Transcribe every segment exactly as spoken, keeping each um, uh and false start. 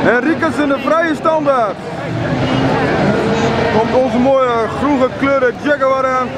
En Riekes in de vrije standaard. Komt onze mooie groen gekleurde Jaguar aan.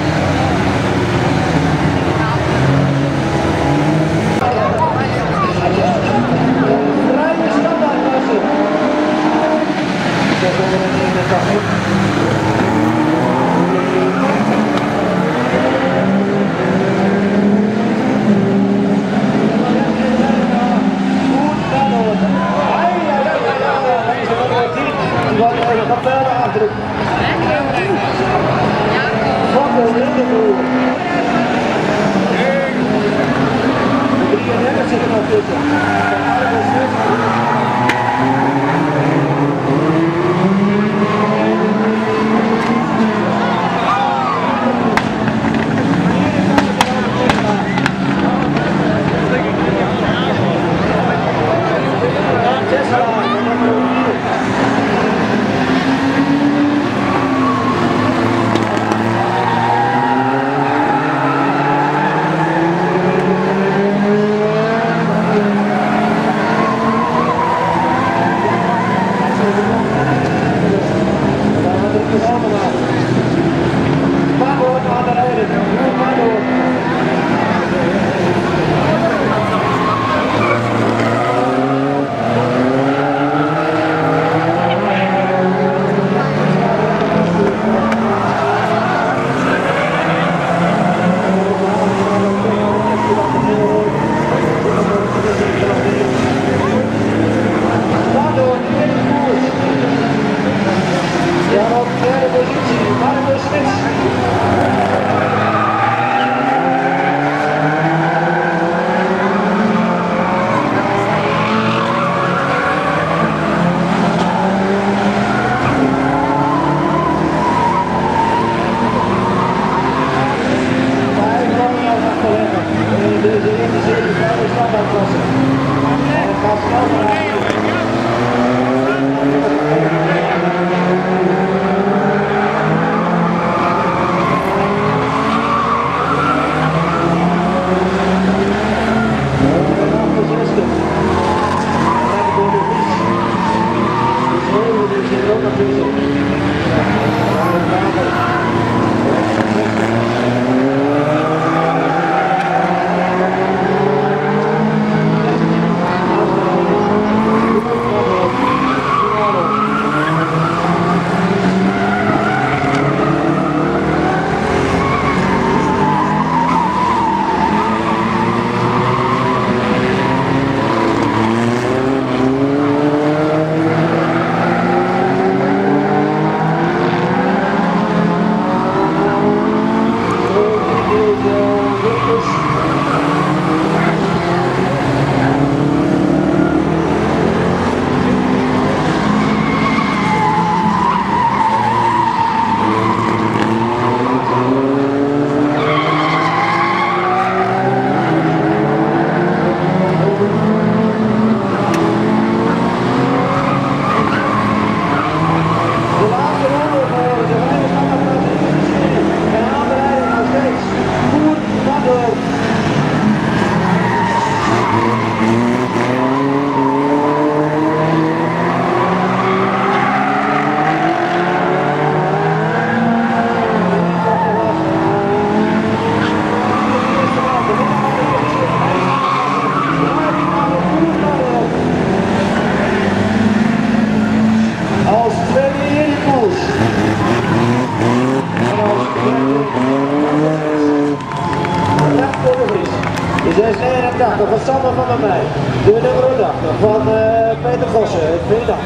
zesennegentig van Sander van der Meij. De nummer dertig van uh, Peter Gossen. Goeiedag.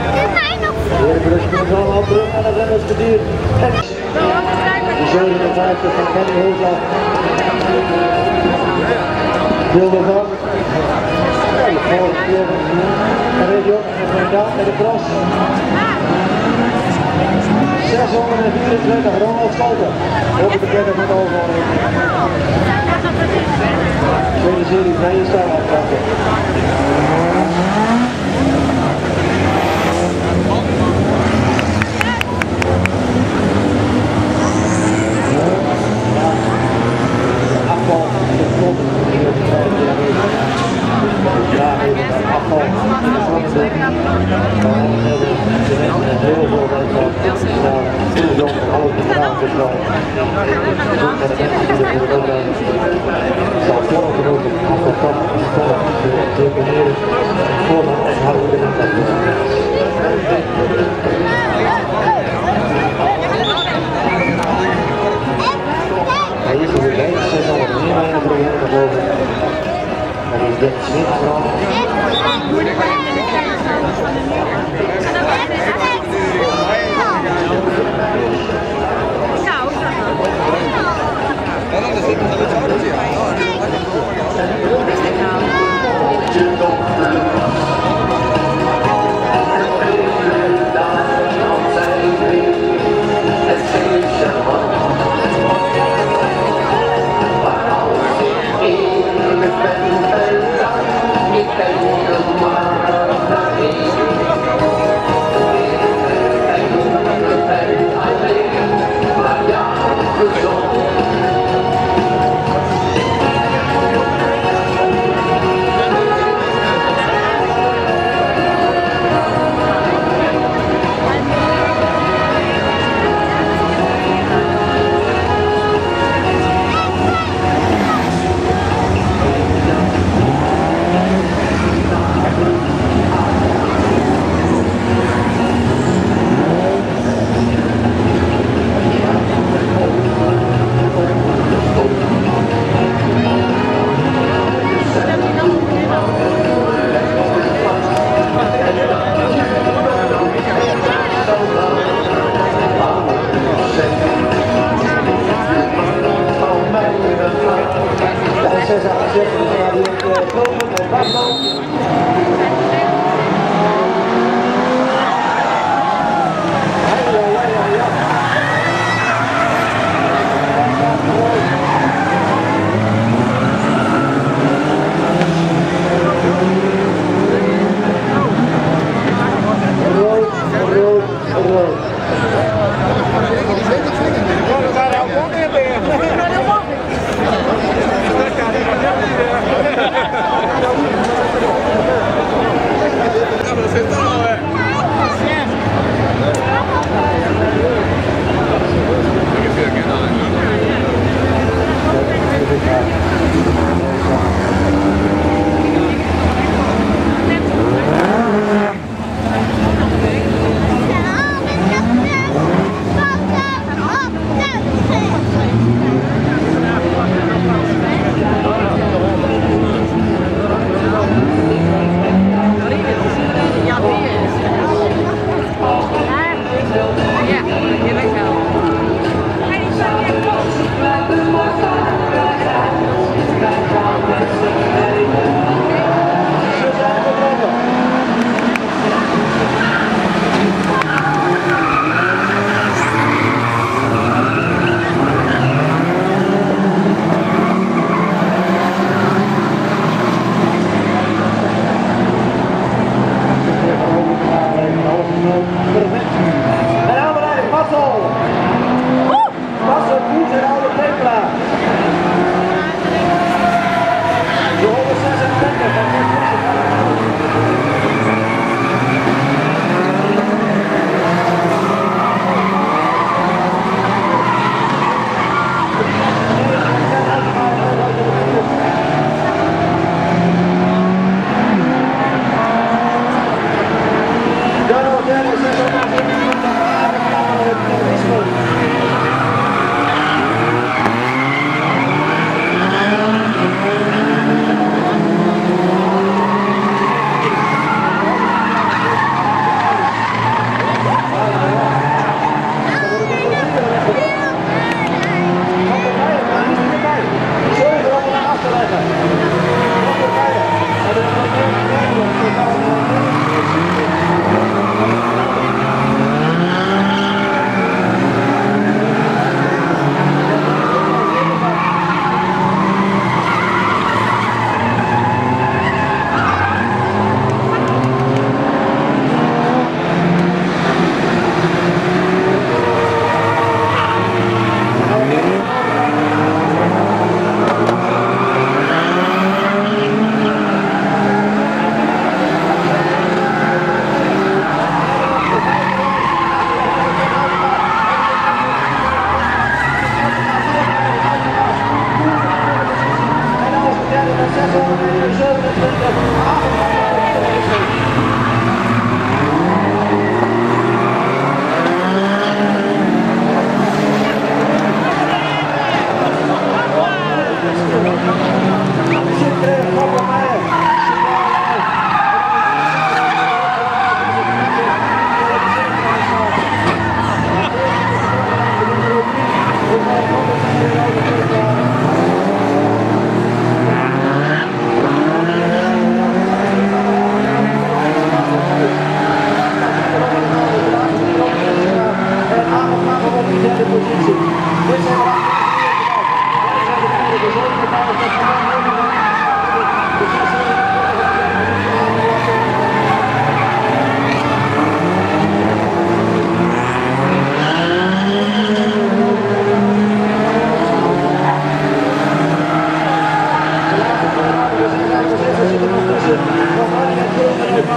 De brugje komt allemaal terug naar het rennersbedier. En de zevenenvijftig van Kenny Hoezal. Wilde van. Ja, de volgende keer van Region en van Daan en de Cross. zeshonderdvierentwintig Ronald Scholten. Ook de bekende van de overheid. Tweede serie vrije stijl afpakken. Afval, de klop, ja, afval, vooral van de mensen die er ook zijn. Zal voorgenomen als dat kan, de deponeren vooral en houden we de hij is er weer bij, er zijn al meer lijnen proberen naar boven. Dat is Dennis Smit vooral.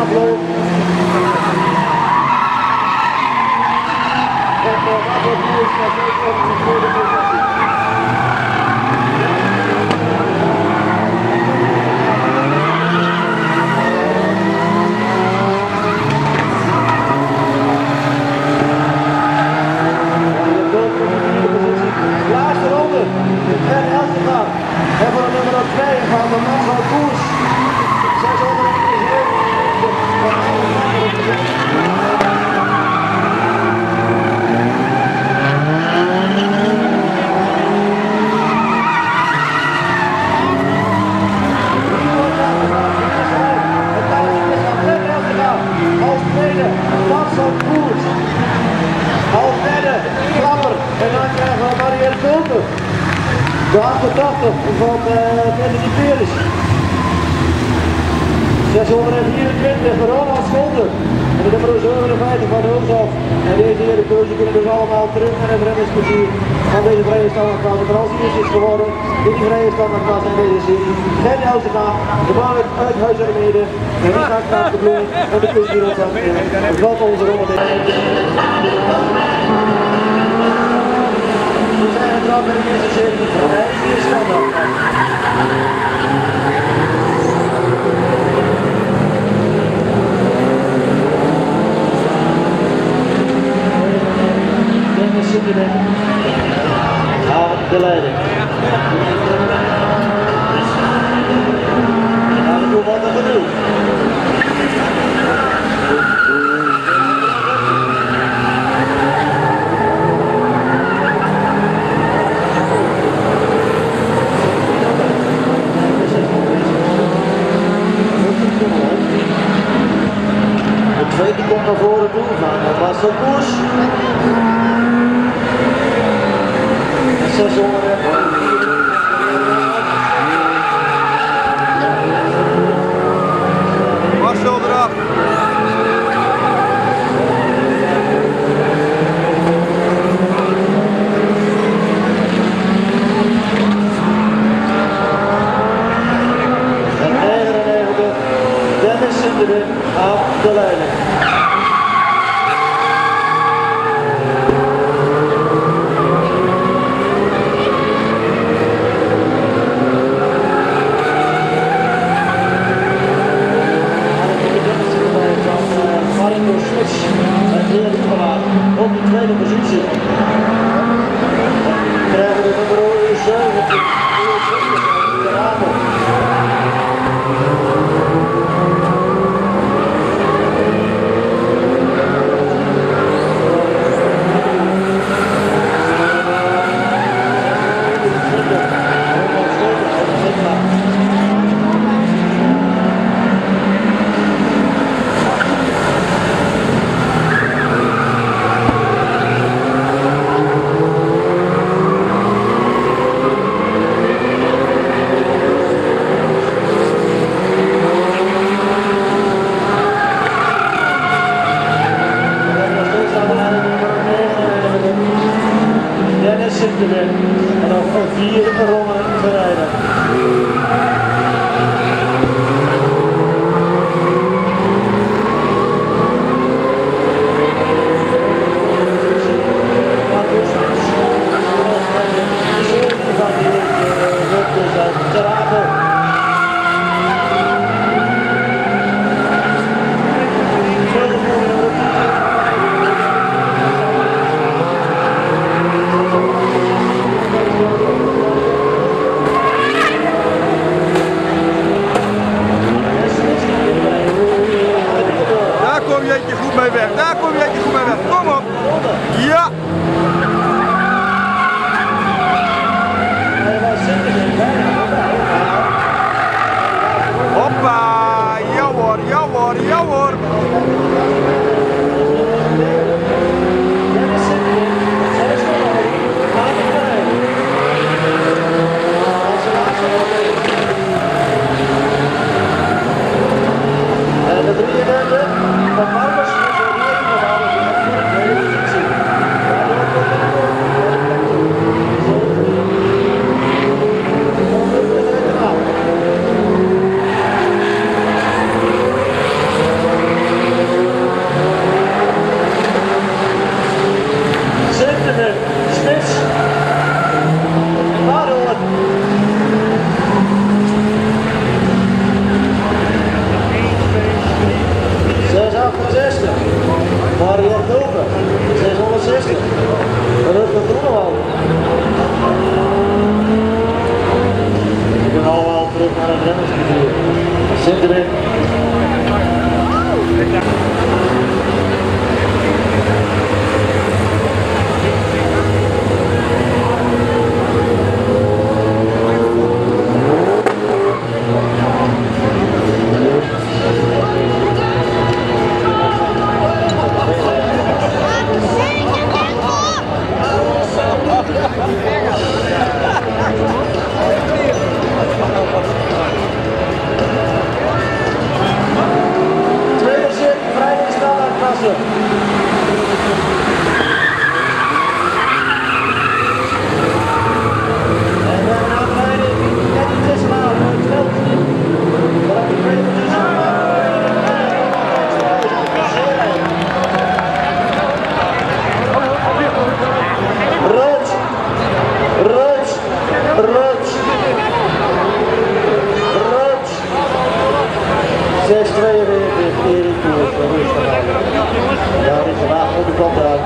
afloop. En de afloopkoers gaat ook op de tweede positie. Laatste ronde. En Elstema. En voor de nummer twee van de Marcel Koers. Als tweede, Marcel Koers. Als derde, Klapper. En dan krijgen we Marielle Tulpen. De achtentachtig van Anthony Peres. zeshonderdvierentwintig van Ronald Scholten. En de nummer zevenenvijftig van Hulshoff. En deze herenkoers kunnen dus allemaal terug naar het rennersplezier van deze vrije standaardklasse. Maar als eerste is geworden in die vrije standaardklasse in deze serie. Geen Elstema, de man uit Huizen-Mede. En die gaat naar de bloei en de plezier op dat het valt onze ronde. We zijn getrapt in de eerste serie van de vier standaardklasse. Aan de leiding. En aan de doel wat er gedoe. De tweede komt naar voren toe gaan. Dat was de koers. zeshonderd. Marcel eraf. En negenennegentig, Dennis Sinderen aan de leiding. Op de tweede positie krijgen we de nummer zeventien, de Ramel. En nog vier ronden te rijden. Daar kom je goed mee weg. Kom op. Ja. Hoppa. Ja hoor, ja hoor, ja hoor. En de drieëndertig van Marcus. achtenzestig. Mariette Hulpen, zeshonderdzestig. Rutger Groenewald. We gaan allemaal terug naar het rennersgebied. Zit erin. Tweede zit, vrij in standaardklasse. En we hebben een aanleiding net die tussenaan voor het veld. Wat ik weet is rood, rood, rood, rood. zes tweeënveertig, Erik Koers, dat is het al. Daar is de wagen op de kant uit.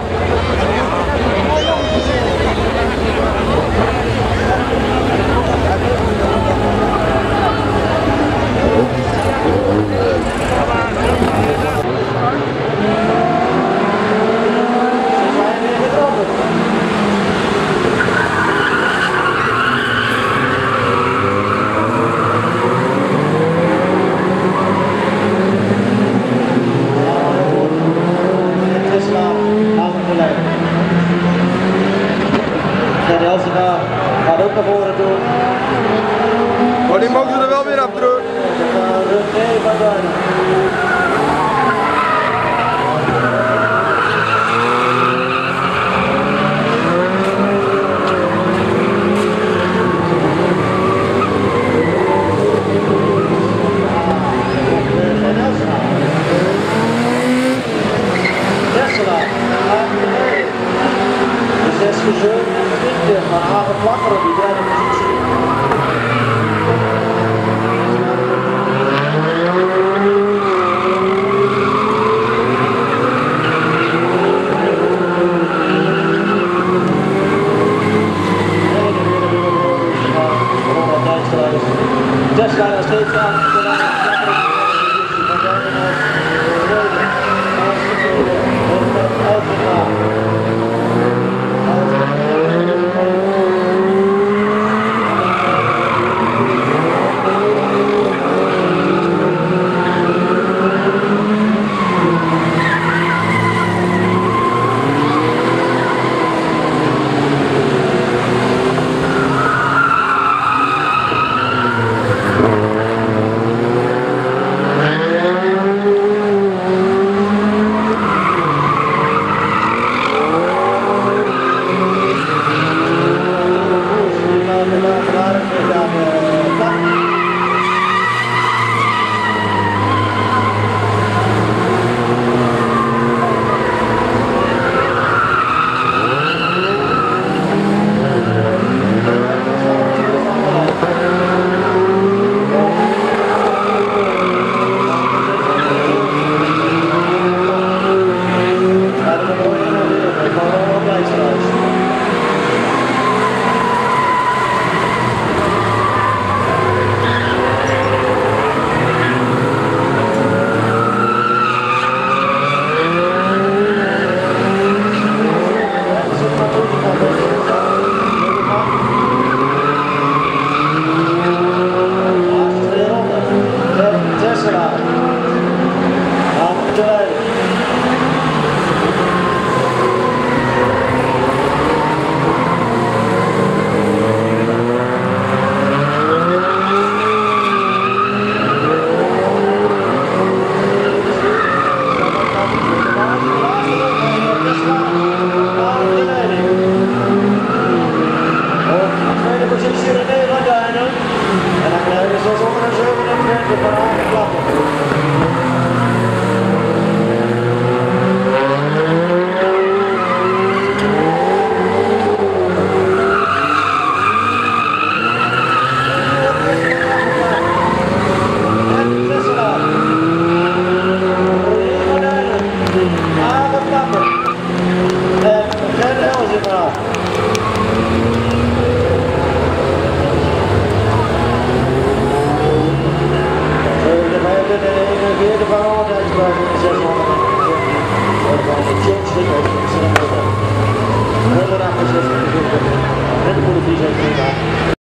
Elsegaard gaat ook naar voren toe. Maar die mogen er wel weer af terug. Nee, van Duinen. zes zevenentwintig van Hagen Plakker.